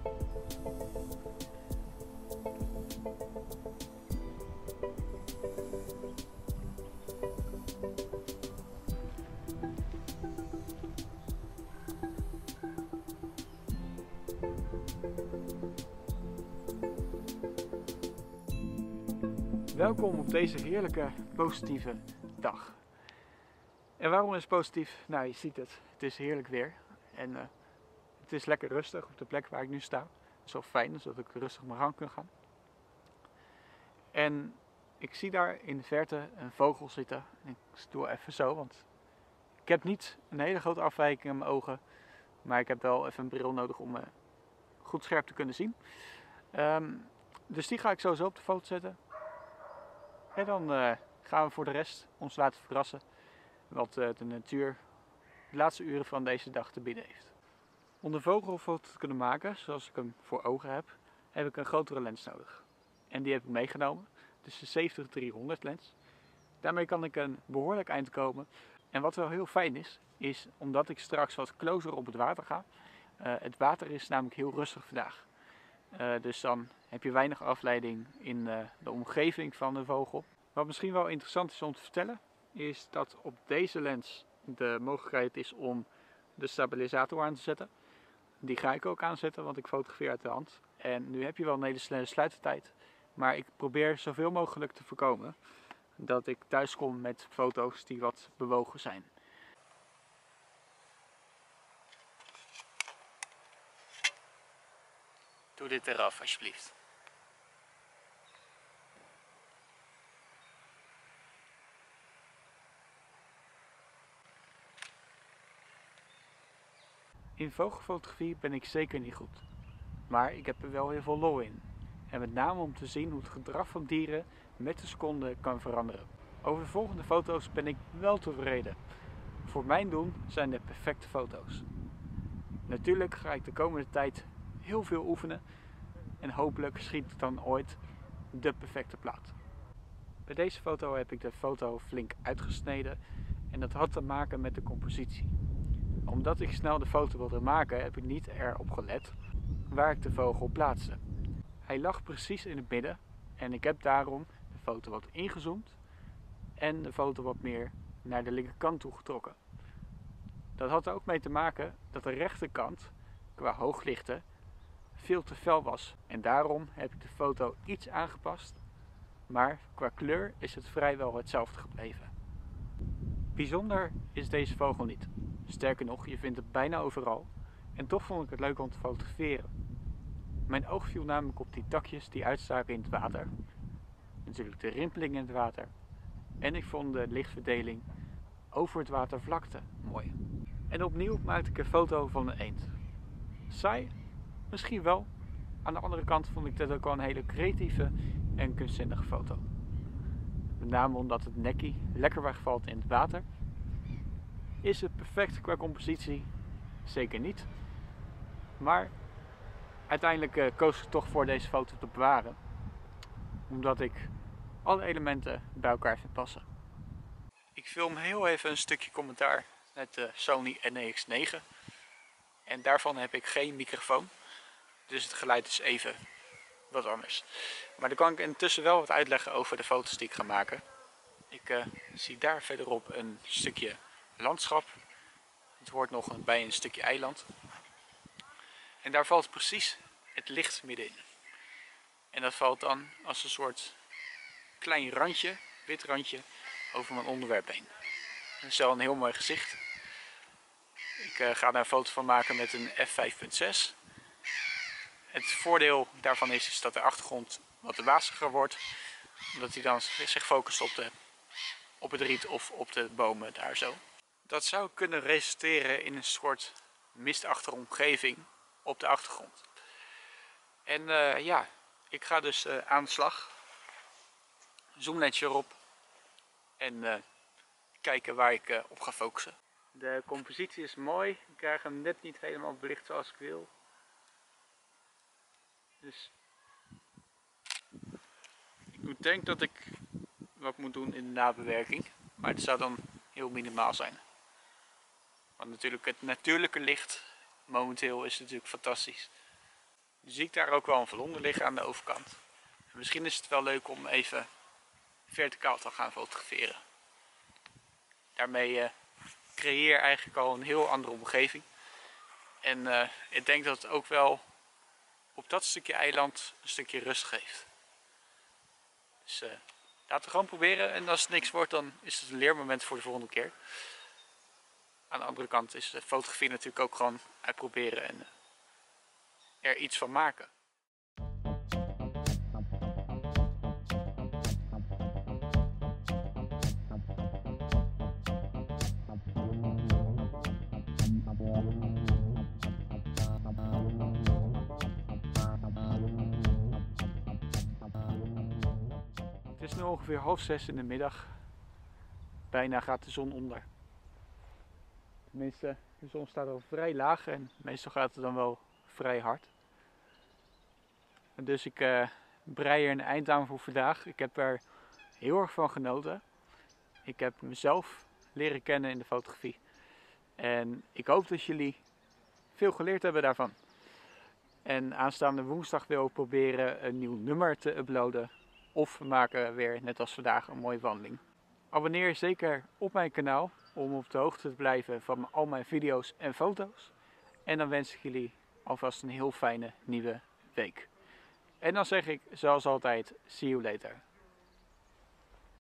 Welkom op deze heerlijke, positieve dag. En waarom is het positief? Nou, je ziet het. Het is heerlijk weer. En het is lekker rustig op de plek waar ik nu sta. Het is wel fijn, zodat ik rustig mijn gang kan gaan. En ik zie daar in de verte een vogel zitten. En ik doe even zo, want ik heb niet een hele grote afwijking in mijn ogen. Maar ik heb wel even een bril nodig om goed scherp te kunnen zien. Dus die ga ik sowieso op de foto zetten. En dan gaan we voor de rest ons laten verrassen wat de natuur de laatste uren van deze dag te bieden heeft. Om de vogelfoto te kunnen maken, zoals ik hem voor ogen heb ik een grotere lens nodig. En die heb ik meegenomen, dus de 70-300 lens. Daarmee kan ik een behoorlijk eind komen. En wat wel heel fijn is omdat ik straks wat closer op het water ga. Het water is namelijk heel rustig vandaag. Dus dan heb je weinig afleiding in de omgeving van de vogel. Wat misschien wel interessant is om te vertellen, is dat op deze lens de mogelijkheid is om de stabilisator aan te zetten. Die ga ik ook aanzetten, want ik fotografeer uit de hand. En nu heb je wel een hele snelle sluitertijd. Maar ik probeer zoveel mogelijk te voorkomen dat ik thuis kom met foto's die wat bewogen zijn. Doe dit eraf alsjeblieft. In vogelfotografie ben ik zeker niet goed, maar ik heb er wel heel veel lol in. En met name om te zien hoe het gedrag van dieren met de seconde kan veranderen. Over de volgende foto's ben ik wel tevreden. Voor mijn doen zijn de perfecte foto's. Natuurlijk ga ik de komende tijd heel veel oefenen en hopelijk schiet dan ooit de perfecte plaat. Bij deze foto heb ik de foto flink uitgesneden en dat had te maken met de compositie. Omdat ik snel de foto wilde maken, heb ik niet erop gelet waar ik de vogel plaatste. Hij lag precies in het midden en ik heb daarom de foto wat ingezoomd en de foto wat meer naar de linkerkant toe getrokken. Dat had er ook mee te maken dat de rechterkant qua hooglichten veel te fel was en daarom heb ik de foto iets aangepast, maar qua kleur is het vrijwel hetzelfde gebleven. Bijzonder is deze vogel niet. Sterker nog, je vindt het bijna overal en toch vond ik het leuk om te fotograferen. Mijn oog viel namelijk op die takjes die uitstaken in het water. Natuurlijk de rimpeling in het water. En ik vond de lichtverdeling over het watervlakte mooi. En opnieuw maakte ik een foto van een eend. Saai? Misschien wel. Aan de andere kant vond ik dit ook wel een hele creatieve en kunstzinnige foto. Met name omdat het nekkie lekker wegvalt in het water. Is het perfect qua compositie? Zeker niet. Maar uiteindelijk koos ik toch voor deze foto te bewaren. Omdat ik alle elementen bij elkaar vind passen. Ik film heel even een stukje commentaar met de Sony NEX9. En daarvan heb ik geen microfoon. Dus het geluid is even wat anders. Maar dan kan ik intussen wel wat uitleggen over de foto's die ik ga maken. Ik zie daar verderop een stukje landschap. Het hoort nog bij een stukje eiland. En daar valt precies het licht middenin. En dat valt dan als een soort klein randje, wit randje, over mijn onderwerp heen. Dat is wel een heel mooi gezicht. Ik ga daar een foto van maken met een f5.6. Het voordeel daarvan is dat de achtergrond wat waziger wordt. Omdat hij dan zich focust op het riet of op de bomen daar zo. Dat zou kunnen resulteren in een soort mistachtige omgeving op de achtergrond. En ja, ik ga dus aan de slag. Zoomlensje erop. En kijken waar ik op ga focussen. De compositie is mooi. Ik krijg hem net niet helemaal belicht zoals ik wil. Dus ik denk dat ik wat moet doen in de nabewerking. Maar het zou dan heel minimaal zijn. Want natuurlijk het natuurlijke licht momenteel is natuurlijk fantastisch. Nu zie ik daar ook wel een vlonder liggen aan de overkant. En misschien is het wel leuk om even verticaal te gaan fotograferen. Daarmee creëer je eigenlijk al een heel andere omgeving. En ik denk dat het ook wel op dat stukje eiland een stukje rust geeft. Dus laten we gewoon proberen. En als het niks wordt, dan is het een leermoment voor de volgende keer. Aan de andere kant is de fotografie natuurlijk ook gewoon uitproberen en er iets van maken. Het is nu ongeveer 5:30 in de middag. Bijna gaat de zon onder. Tenminste, de zon staat al vrij laag en meestal gaat het dan wel vrij hard. En dus ik brei er een eind aan voor vandaag. Ik heb er heel erg van genoten. Ik heb mezelf leren kennen in de fotografie. En ik hoop dat jullie veel geleerd hebben daarvan. En aanstaande woensdag wil ik proberen een nieuw nummer te uploaden. Of we maken weer, net als vandaag, een mooie wandeling. Abonneer je zeker op mijn kanaal om op de hoogte te blijven van al mijn video's en foto's. En dan wens ik jullie alvast een heel fijne nieuwe week. En dan zeg ik zoals altijd, see you later.